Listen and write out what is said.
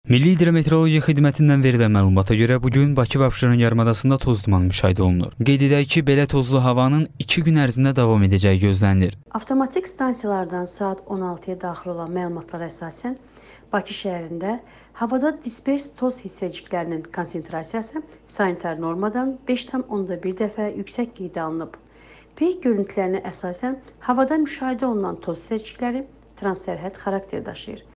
Milli Hidrometeorologiya Xidmətindən verilən məlumata görə bugün Bakı və Abşeron yarımadasında toz duman müşahidə olunur. Qeyd edək ki, belə tozlu havanın 2 gün ərzində davam edəcəyi gözlənilir. Avtomatik stansiyalardan saat 16-ya daxil olan məlumatlara əsasən Bakı şəhərində havada dispers toz hissəciklərinin konsentrasiyası sanitar normadan 5,1 dəfə yüksək qeydə alınıb. Peyk görüntülərinə əsasən havada müşahidə olunan toz hissəcikləri transsərhəd xarakter daşıyır.